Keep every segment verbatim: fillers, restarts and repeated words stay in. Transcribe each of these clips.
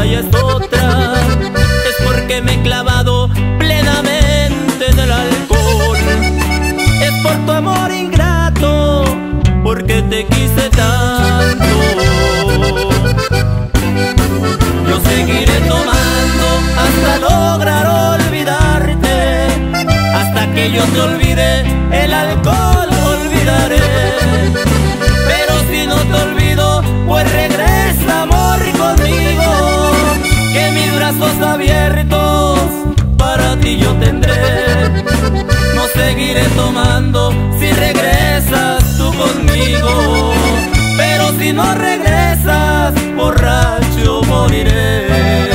ya es otra, es porque me he clavado plenamente en el alcohol. Es por tu amor ingrato, porque te quise tanto. Yo seguiré tomando hasta lograr olvidarte, hasta que yo te olvide, el alcohol olvidaré. Pero si no te olvido, pues regresa, amor, conmigo, que mis brazos abiertos para ti yo tendré. No seguiré tomando si regresas tú conmigo, pero si no regresas, borracho moriré.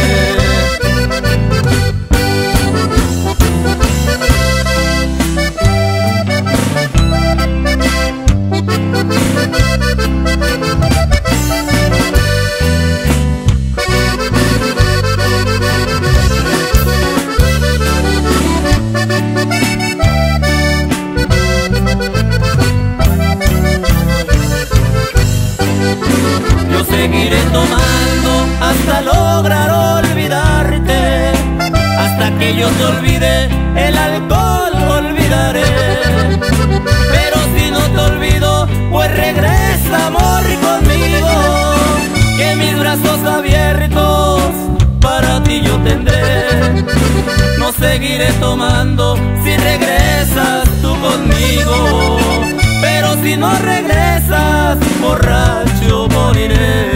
Seguiré tomando hasta lograr olvidarte, hasta que yo te olvide, el alcohol olvidaré. Pero si no te olvido, pues regresa, amor, conmigo, que mis brazos abiertos para ti yo tendré. No seguiré tomando si regresas tú conmigo, pero si no regresas, borracho moriré.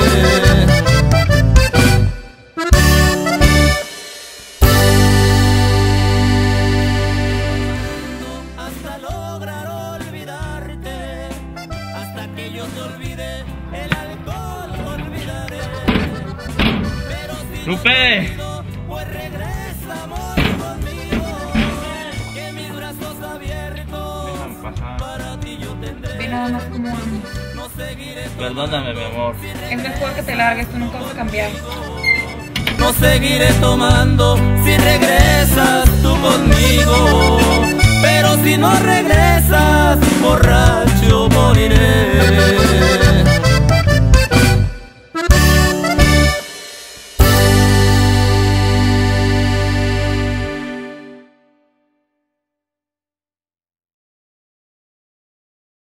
Hasta lograr olvidarte, hasta que yo te olvide, el alcohol olvidaré. Pero si ¡Lupe! no te olvido, pues regresa, amor, conmigo, que mis brazos abiertos para ti yo tendré. Ve nada más como amo. No seguiré Perdóname, mi amor. Es mejor que te largues, tú nunca vas a cambiar. No seguiré tomando si regresas tú conmigo, pero si no regresas, borracho moriré.